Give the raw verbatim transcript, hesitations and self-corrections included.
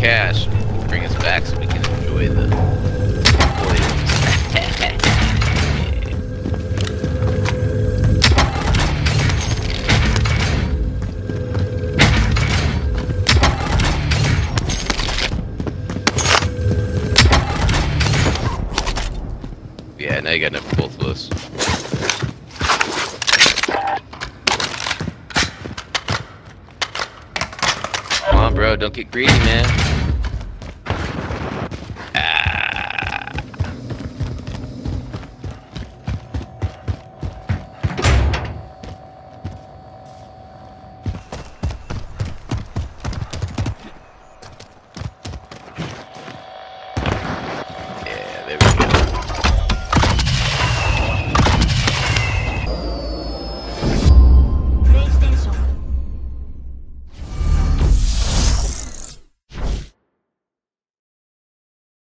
cash. Bring us back so we can enjoy the spoils. Yeah, now you got enough for both of us. Come on, bro, don't get greedy, man.